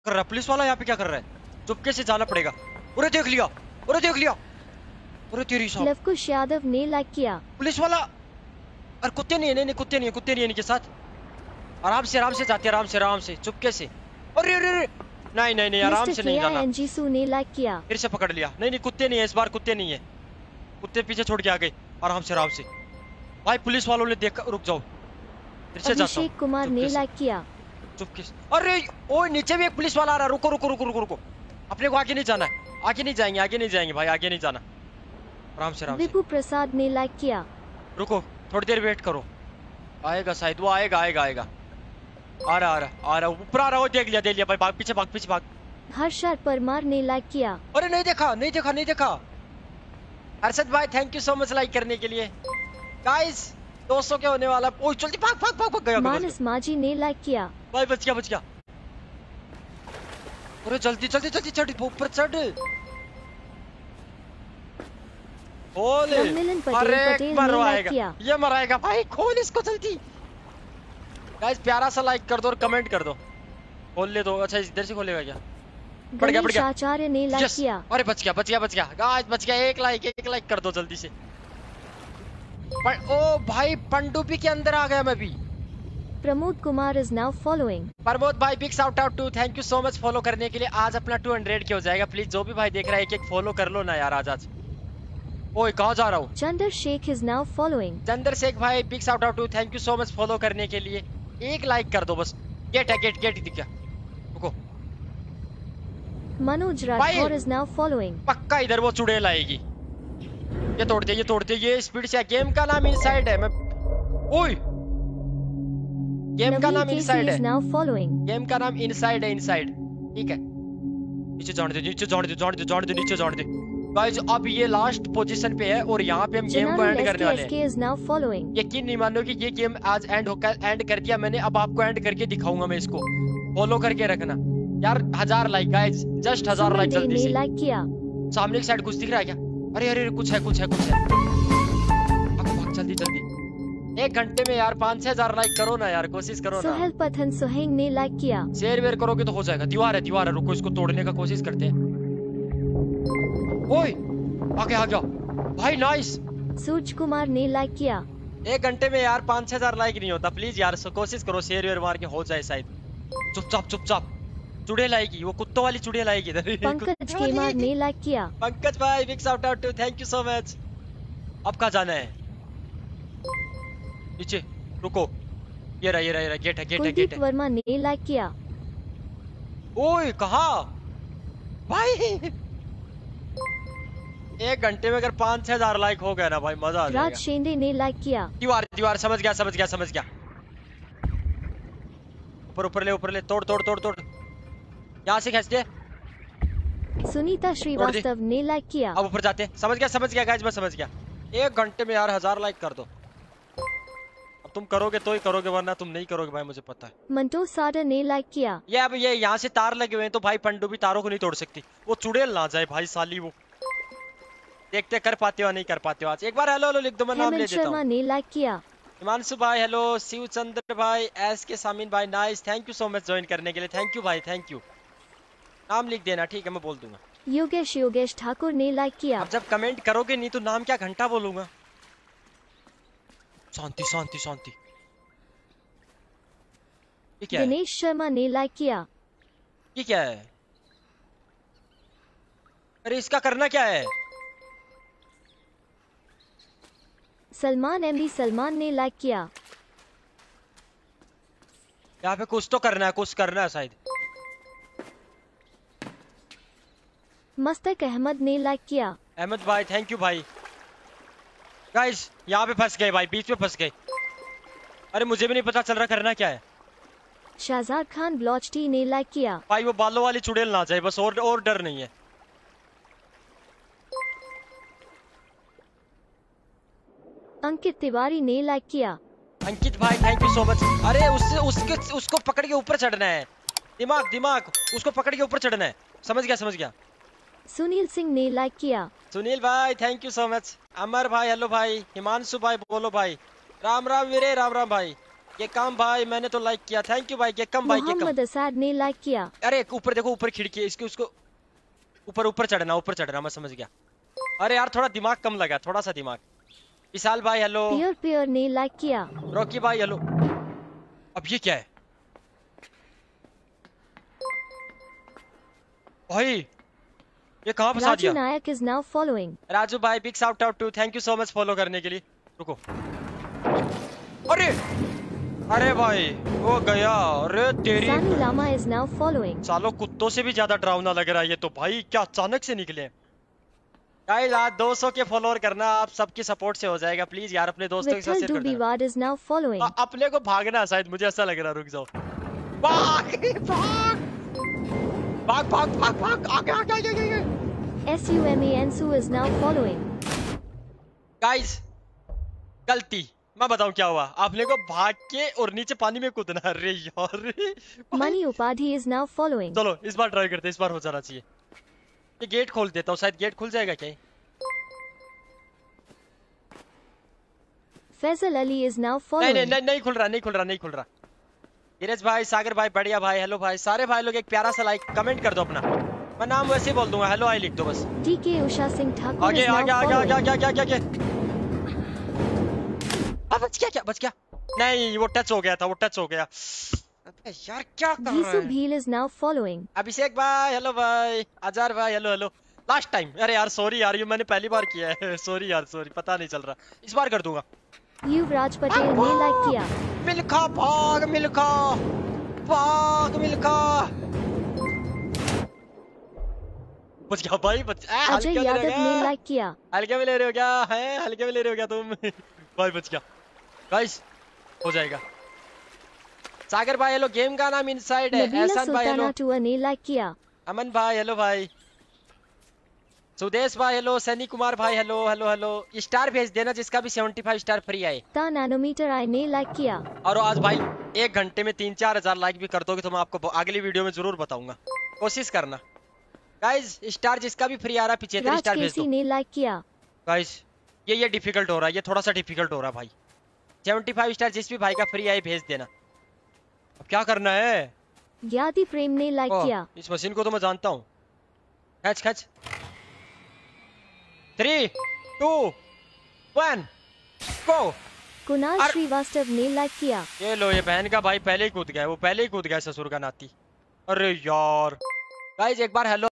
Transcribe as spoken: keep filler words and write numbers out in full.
कर रहा पुलिस वाला यहाँ पे क्या कर रहा है? चुपके से जाना पड़ेगा। अरे देख लिया, अरे देख लिया, अरे तेरी साहब। लवकुश यादव ने लाइक किया। पुलिस वाला, अरे कुत्ते नहीं है, नहीं नहीं कुत्ते नहीं है, कुत्ते नहीं है इनके साथ। आराम से आराम से जाते, आराम से आराम से चुपके से। अरे अरे अरे नहीं नहीं नहीं आराम से नहीं जाना। एनजीसू ने लाइक किया। फिर से पकड़ लिया। नहीं नहीं कुत्ते नहीं है इस बार, कुत्ते नहीं है, कुत्ते पीछे छोड़ के आ गए। आराम से आराम से भाई, पुलिस वालों ने देखा। रुक जाओ, फिर से जाता हूं। अभिषेक कुमार ने लाइक किया। चुपके से। अरे ओ नीचे भी एक पुलिस वाला आ रहा है। रुको रुको रुको रुको रुको, अपने को आगे नहीं जाना है, आगे नहीं जाएंगे, आगे नहीं जाएंगे भाई, आगे नहीं जाना। आराम से आराम से। विभू प्रसाद ने लाइक किया। रुको थोड़ी देर वेट करो, आएगा शायद, वो आएगा आएगा आएगा। आ रहा आ रहा आ रहा ऊपर आ रहा। वो देख लिया देख लिया भाई, भाग पीछे भाग पीछे भाग। हर्षद परमार ने लाइक किया। अरे नहीं देखा नहीं देखा नहीं देखा। हर्षद भाई thank you so much like करने के लिए। गाइस दो सौ के होने वाला। ओए जल्दी भाग भाग भाग भाग गया। मानस माझी ने लाइक किया। भाई बच गया बच गया। अरे जल्दी जल्दी जल्दी चढ़, ऊपर चढ़। खोल। अरे मरवाएगा, ये मराएगा भाई, खोल इसको जल्दी। गाइस प्यारा सा लाइक कर दो और कमेंट कर दो। खोल ले दो। अच्छा इधर से खोलेगा क्या? पड़ गया पड़ गया। आचार्य ने लाइक किया। अरे बच गया बच गया बच गया गाइस, बच गया। एक लाइक एक लाइक कर दो जल्दी से। पर, ओ भाई पंडुपी के अंदर आ गया मैं भी। Pramod Kumar is now following. Pramod भाई big shout out to, thank you so much follow करने के लिए। आज अपना टू हंड्रेड के हो जाएगा। प्लीज जो भी भाई देख रहा है एक एक फॉलो कर लो ना यार आज आज। ओए कहाँ जा रहा हूँ? Chandar Shekh is now following. Chandar Shekh भाई big shout out to, thank you so much follow करने के लिए। एक लाइक कर दो बस। गेट है गेट गेट दिख गया। रुको। Manoj Rathore is now following. पक्का इधर वो चुड़ैल आएगी। ये तोड़ दे ये तोड़ दे, ये स्पीड से। गेम का नाम इनसाइड है। मैं ओए गेम का नाम इनसाइड है। Now following. गेम का नाम इनसाइड है, इनसाइड। ठीक है नीचे जाने दे, नीचे जाने दे, जाने दे जाने दे, नीचे जाने दे। गाइस अब ये लास्ट पोजीशन पे है और यहाँ पे हम गेम को एंड करने वाले हैं। यकीन नहीं मानोगे ये गेम आज एंड होकर एंड कर दिया मैंने। अब आपको एंड करके दिखाऊंगा मैं इसको। फॉलो करके रखना यार। हजार लाइक गाइस, जस्ट हजार लाइक जल्दी से। लाइक किया। सामने की साइड कुछ दिख रहा है क्या? अरे अरे कुछ है कुछ है कुछ है। भाग भाग जल्दी जल्दी। एक घंटे में यार पाँच छह हजार लाइक करो ना यार, कोशिश करो ना। सोहेल पठन सोहेंग ने लाइक किया। शेयर वेयर करोगे तो हो जाएगा। दीवार है दीवार है, रुको इसको तोड़ने का कोशिश करते हैं। ओए आगे आ गया भाई, नाइस। सूरज कुमार ने लाइक किया। एक घंटे में यार पाँच छह हजार लाइक नहीं होता। प्लीज यार कोशिश करो, शेयर वेयर मार के हो जाए शायद। चुपचाप चुपचाप। चुड़ैल आएगी, वो कुत्तों वाली चुड़ैल आएगी इधर। पंकज केमार ने लाइक किया। पंकज भाई big shout out to, thank you so much. अब कहाँ जाना है? नीचे रुको। ये रहा ये रहा ये रहा, गेट है गेट है गेट है। वर्मा ने लाइक किया। ओए कहाँ भाई? एक घंटे में अगर पाँच छह हजार लाइक हो गया ना भाई, मजा आ जाएगा। राज शेंडे ने लाइक किया। दीवार दीवार, समझ गया समझ गया समझ गया। ऊपर ऊपर ले ऊपर ले, तोड़ तोड़ तोड़ तोड़, यहाँ से खींच दे। सुनीता श्रीवास्तव ने लाइक किया। अब ऊपर जाते। समझ गया समझ गया गाइस, मैं समझ गया। एक घंटे में यार हजार लाइक कर दो। अब तुम करोगे तो ही करोगे, वरना तुम नहीं करोगे भाई, मुझे पता है। मंटो साडा ने लाइक किया। ये अब ये यहाँ से तार लगे हुए हैं तो भाई पंडुबी तारों को नहीं तोड़ सकती। वो चुड़ैल ना जाए भाई साली। वो देखते कर पाते हो नहीं कर पाते हो आज। एक बार हेलो हेलो लिख दो, मैं नाम ले देता हूँ। शर्मा ने लाइक किया। हिमांशु भाई हेलो, शिव चंद्र भाई, एस के सामिन भाई nice, thank you so much join करने के लिए। थैंक यू भाई थैंक यू। नाम लिख देना ठीक है, मैं बोल दूंगा। योगेश योगेश ठाकुर ने लाइक किया। अब जब कमेंट करोगे नहीं तो नाम क्या घंटा बोलूंगा। शांति शांति शांति। ये क्या है? दिनेश शर्मा ने लाइक किया। ये क्या है? अरे इसका करना क्या है? सलमान एमडी सलमान ने लाइक किया। यहाँ पे कुछ तो करना है, कुछ करना है शायद। मस्तक अहमद ने लाइक किया। अहमद भाई थैंक यू भाई। गाइस यहाँ पे फंस गए भाई, बीच में फंस गए। अरे मुझे भी नहीं पता चल रहा करना क्या है। शाहजाद खान ब्लॉचटी ने लाइक किया। भाई वो बालों वाली चुड़ैल ना जाए बस, और और डर नहीं है। अंकित तिवारी ने लाइक किया। अंकित भाई थैंक यू सो मच। अरे उससे उसके उसको पकड़ के ऊपर चढ़ना है। दिमाग दिमाग, उसको पकड़ के ऊपर चढ़ना है। समझ गया समझ गया। सुनील सिंह ने लाइक किया। सुनील भाई thank you so much. Amar भाई हेलो भाई। हिमांशु भाई बोलो भाई। राम राम वीरे, राम राम भाई। ये काम भाई मैंने तो लाइक किया, थैंक यू भाई। ये कम भाई, ये कम। मोहम्मद असाद ने लाइक किया। अरे ऊपर देखो, ऊपर खिड़की है इसके, उसको ऊपर ऊपर चढ़ना, ऊपर चढ़ना, मैं समझ गया। अरे यार थोड़ा दिमाग कम लगा, थोड़ा सा दिमाग। विशाल भाई हेलो। पियर पियर ने लाइक किया। रॉकी भाई हेलो। अब ये क्या है भाई, ये कहाँ फंसा दिया? Raju Nayak is now following. Raju भाई big shout out to, thank you so much follow करने के लिए। रुको, अरे अरे भाई वो गया। अरे तेरी सानी लामा इज नाउ फॉलोइंग। सालो कुत्तों से भी ज्यादा डरावना लग रहा है ये तो भाई, क्या अचानक से निकले। गाइस आज दो सौ के फॉलोअर करना, आप सबकी सपोर्ट से हो जाएगा प्लीज यार, अपने दोस्तों के साथ शेयर कर देना। Is now following. अपने को भागना शायद, मुझे ऐसा लग रहा। रुक जाओ, भाग भाग भाग भाग भाग भाग, आगे आगे आगे आगे। एस यू एम ए एनसू इज नाउ फॉलोइंग। गाइस गलती, मैं बताऊं क्या हुआ, आपने को भाग के और नीचे पानी में कूदना। अरे यार मनी उपाधि इज नाउ फॉलोइंग। चलो इस बार ट्राई करते हैं, इस बार हो जाना चाहिए। ये गेट खोल देता हूँ, शायद गेट खुल जाएगा क्या? फैजल अली इज नाउ नहीं फॉलोइंग। नहीं नहीं नहीं खुल रहा, नहीं खुल रहा, नहीं खुल रहा। धीरज भाई, सागर भाई, बढ़िया भाई, हेलो भाई। सारे भाई लोग एक प्यारा सा लाइक कमेंट कर दो अपना, मैं नाम वैसे ही बोल दूंगा, हेलो आई लिख दो बस। डी के उषा सिंह ठाकुर आगे इज नाउ आगे आगे आगे फॉलोइंग। आगे आगे आगे आगे। अब बच गया क्या? बच गया नहीं, वो टच हो गया था, वो टच हो गया। अबे यार क्या कर रहा जीसू है? Bhil is now following. Abhishek भाई हेलो भाई, अजार भाई हेलो हेलो। लास्ट टाइम, अरे यार सॉरी यार, ये मैंने पहली बार किया है। सॉरी यार सॉरी, पता नहीं चल रहा, इस बार कर दूंगा। युवराज पटेल ने लाइक किया। मिल्खा भाग, मिल्खा भाग, मिल्खा बच गया भाई, बच। अजय यादव ने लाइक किया। हल्के में ले रहे हो क्या? है हल्के में ले रहे हो क्या तुम? भाई बच गया। गाइस हो जाएगा। सागर भाई हेलो, गेम का नाम इनसाइड है। नबीला एहसान भाई हेलो। सुल्ताना टूअर ने लाइक किया। अमन भाई हेलो भाई। सुदेश भाई हेलो। सनी कुमार भाई हेलो हेलो हेलो। स्टार भेज देना जिसका भी पचहत्तर स्टार फ्री आए। ता नैनोमीटर आई ने लाइक किया। और आज भाई एक घंटे में तीन चार हजार लाइक भी कर दोगे तो मैं आपको अगली वीडियो में जरूर बताऊंगा, कोशिश करना। गाइस स्टार जिसका भी फ्री आ रहा है पिछहत्तर स्टार भेज दो। ने लाइक किया। गाइस ये ये डिफिकल्ट हो रहा है, ये थोड़ा सा डिफिकल्ट हो रहा है भाई। पचहत्तर स्टार जिस भी भाई का फ्री आए भेज देना। अब क्या करना है? ज्ञाति प्रेम ने लाइक किया। इस मशीन को तो मैं जानता हूँ। खच खच, three two one go. Kunal Srivastava ने लाइक किया। ये लो, ये बहन का भाई पहले ही कूद गया, वो पहले ही कूद गया ससुर का नाती। अरे यार गाइस एक बार हेलो